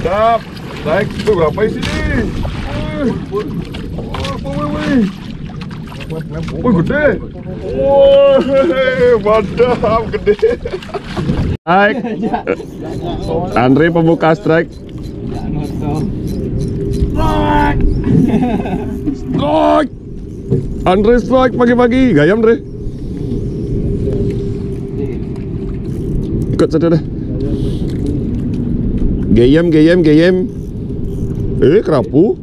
Mantap. Naik. Berapa isi nih? Wih, gede. Wah, mantap, gede. Naik. Andre pembuka strike. Strike. Andre strike pagi-pagi. Gayam, Andre. Ikut saja deh. Gayam. Kerapu.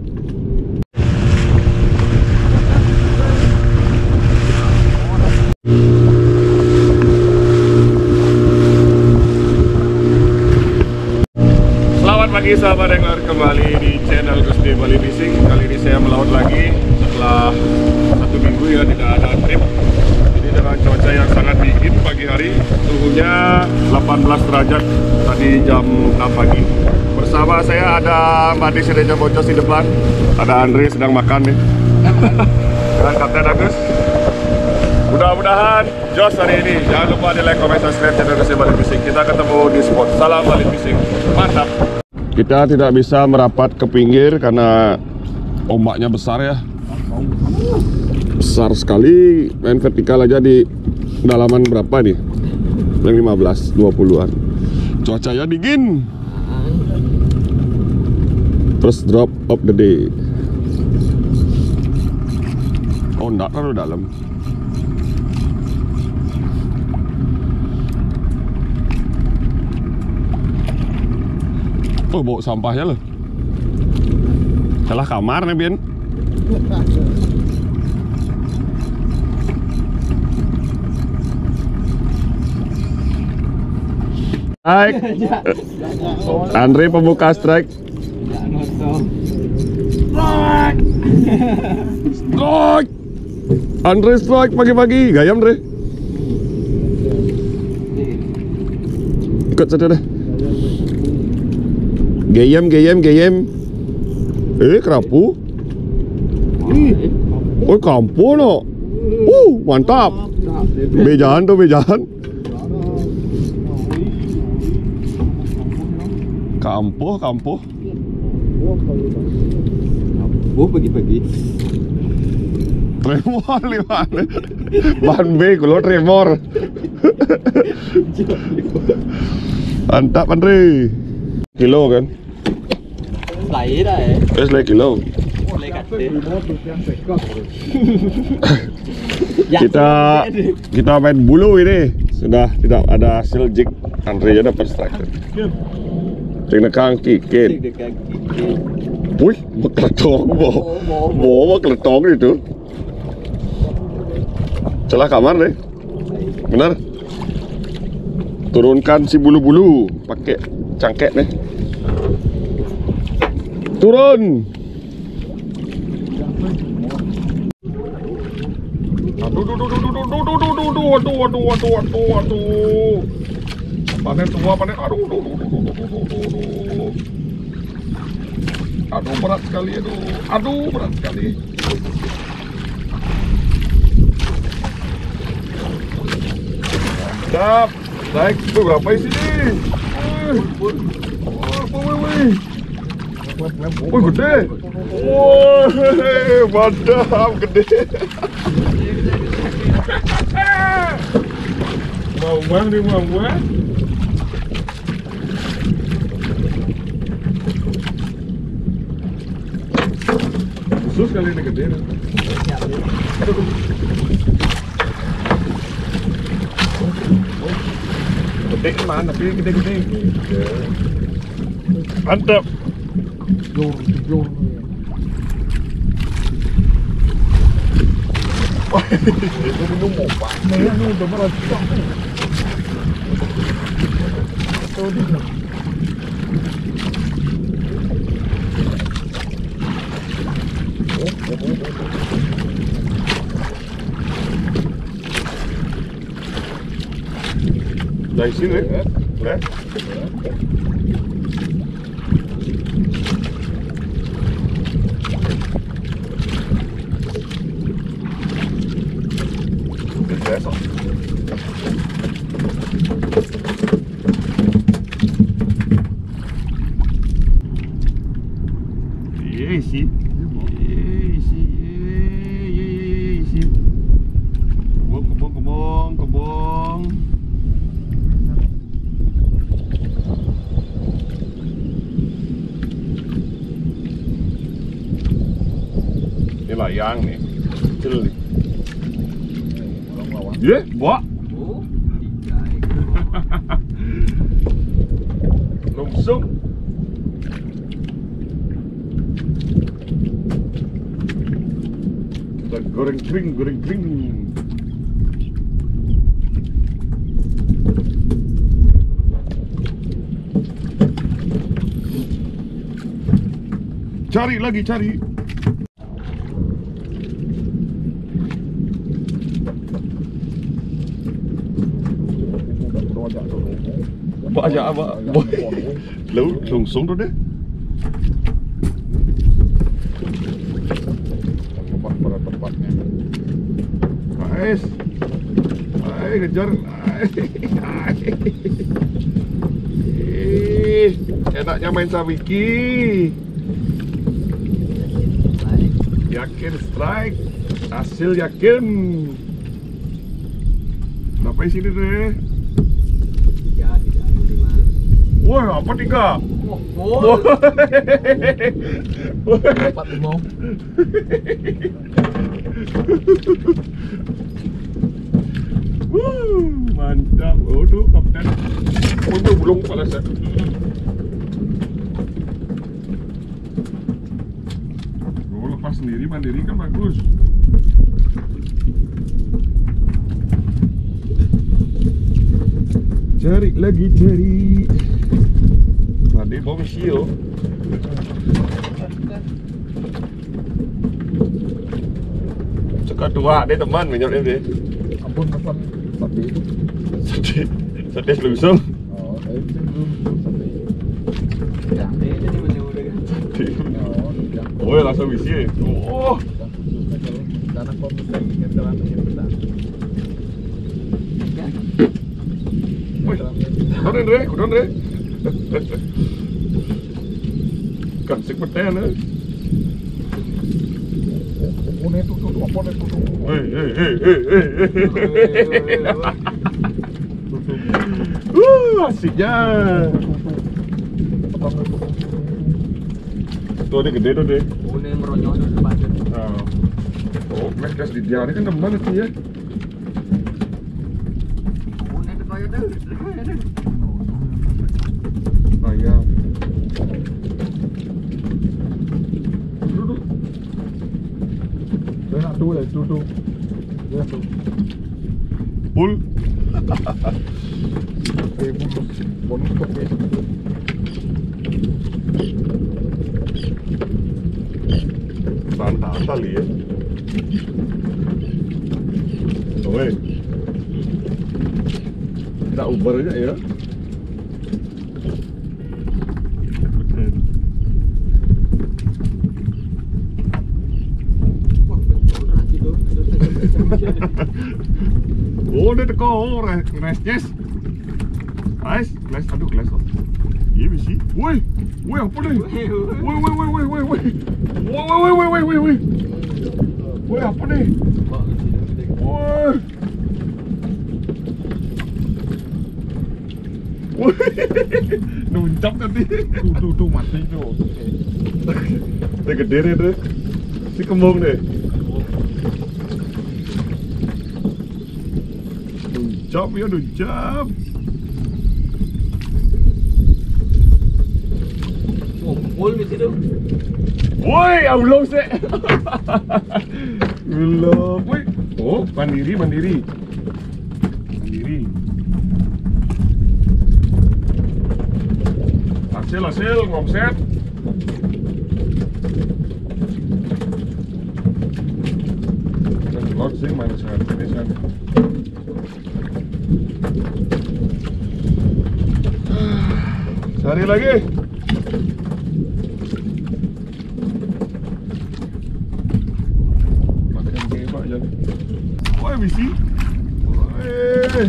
Selamat pagi sahabat angler, kembali di channel Gusti Bali Fishing. Kali ini saya melaut lagi setelah 1 minggu ya tidak ada trip. Ini dengan cuaca yang sangat dingin pagi hari, suhunya 18 derajat tadi jam 6 pagi. Bersama saya ada Mbak Adi Sedeja Bocos di depan, ada Andre sedang makan nih dengan Kapten Agus. Mudah-mudahan jos hari ini. Jangan lupa di like, comment, subscribe channel Gusti Bali Fishing. Kita ketemu di spot. Salam Bali Fishing, mantap. Kita tidak bisa merapat ke pinggir karena ombaknya besar ya. Besar sekali. Main vertikal aja di kedalaman berapa nih? Yang 15, 20-an. Cuacanya dingin. First drop of the day. Oh, enggak terlalu dalam. Oh, bawa sampahnya loh. Salah kamar nih, Bin. Strike. Andre pembuka strike. Strike. Andre strike pagi-pagi. Gayam, Andre. Ikut saja deh. Gayam. Kerapu. Oh, kampu no. Mantap. Bejahan tuh, bejahan. Kampuh. Pagi-pagi. Tremor lihat. Ban B kalau tremor. Mantap, Andre. Kilo kan? Lấy đấy. Lấy kilo. Lấy cắt Kita main bulu ini. Sudah tidak ada hasil jig. Andre ya dapat strike. Tinggal kikin. Wih, makletong makletong itu. Celah kamar deh. Benar. Turunkan si bulu-bulu pakai cangkek nih. Turun. Aduh. Panen tua, panen. Aduh, berat sekali, berat sekali. Mantap. Naik. Berapa isi nih? Wih, gede. Wah, mantap, gede. Mau nih. Khusus kali ini gede. Gede mana? Tapi gede. Mantap. Jor. Wah, ini mau pak. Ini udah berat. Dari sini, ya? layang nih, kecil nih. Iya, bawa. Oh, Langsung. Kita goreng kering. Cari lagi. Banyak apa? Langsung tuh deh. Pada tempatnya. Nice. Ayo kejar. Enaknya main Sawiki. Yakin strike. Hasil yakin. Kenapa sini deh? Wah, apa 3? oh. Dapat 5. Mantap. Oh tuh kapten. Oh tuh belum kepala saya. Oh lepas sendiri mandiri kan bagus. Cari lagi. Made bawa misio. Suka tua deh teman, minyak deh. Ampun pesan sate itu. Sate selusung. Oh, itu belum sate. Sate jadi menu udah kan. Oh, Oh, langsung isi. Oh. yang khususnya kalau karena pemesan ingin terang kita. Wih, kudan deh. Kasih peten eh. Apa nih tuh? Asiknya. Tuh ada gede tuh deh. Oh, ini meronyok tuh depan tuh. Oh, mereka di dia kan teman itu ya. Oh, ini depan tuh. Ayam. Duduk. Enak tuh ya, tuh. Ya tuh. Full. Bonus kopi. Santai kali ya. Oke. Kita Uber aja ya. Wah, bencur lagi tuh. Oh, dia teko resnyes. Guys, aduh kelas. Iya bisi. Woi, apa nih? Woi. Woi, apa nih? Woi. Nuncap tadi. Tuh mati tuh. Dia gede nih tuh. Si kembang deh. Nuncap. Ngumpul di situ. Woi, belum sih. Belum. Woi. Oh, mandiri. Hasil ngomset. Dan sih mana sekarang ini sana. Cari lagi. Makan kebab aja. Woi, bisi. Woi.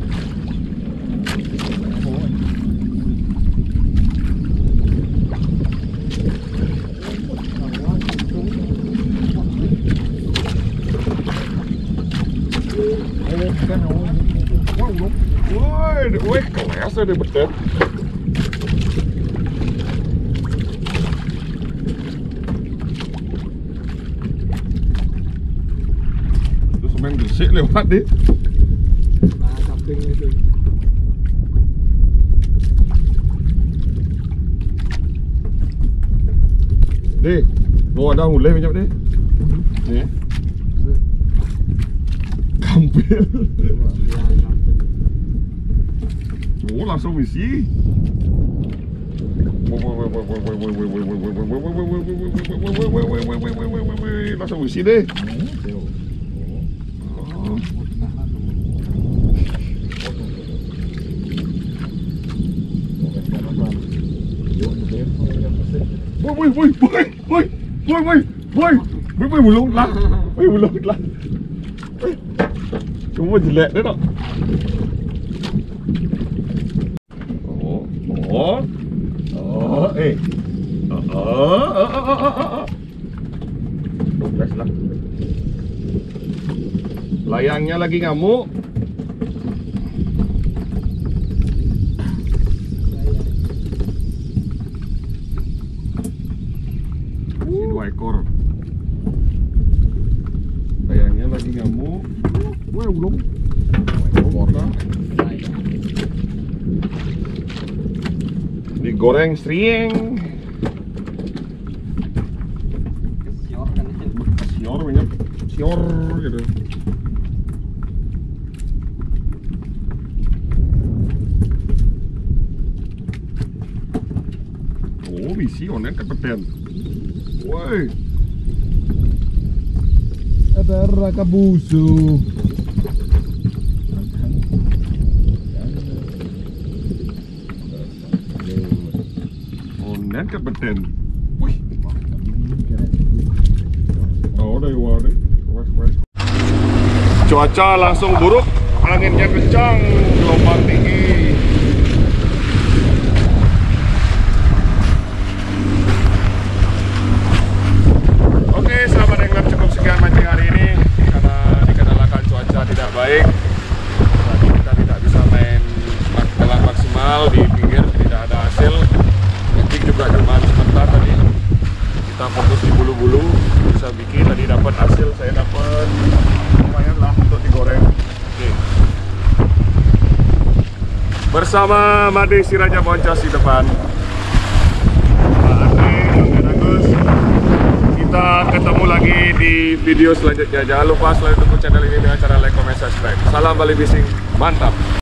Woi, kelas ada betul. Asik lewat deh. Nah, samping itu. Deh, bawa dah mulai macam ni. Ni. Kampil. Oh, langsung misi. Langsung misi deh. Boy, belum lah. Cuma jelek dia tak. Beres lah. Layangnya lagi ngamuk. Masih 2 ekor. Layangnya lagi ngamuk. Wah, belum. Digoreng sering. Sior kan itu. Sior banyak. Sior gitu. Oh, misi onen kompeten. Woi. Ada rakabusu. Onen kompeten. Wih. Oh, dari wadah. Cuaca langsung buruk, anginnya kencang, gelombang tinggi. Oke, sahabat angler, cukup sekian mancing hari ini karena dikendalakan cuaca tidak baik. Tadi kita tidak bisa main gelang maksimal di pinggir, tidak ada hasil. Mancing juga cuma sebentar tadi. Kita fokus di bulu-bulu, bisa bikin tadi dapat hasil, saya dapat lumayan lah untuk digoreng. Oke. Bersama Made si Raja Boncos di depan. Pak Andre, Bang Agus. Kita ketemu lagi di video selanjutnya. Jangan lupa selalu dukung channel ini dengan cara like, comment, subscribe. Salam Bali Fishing, mantap.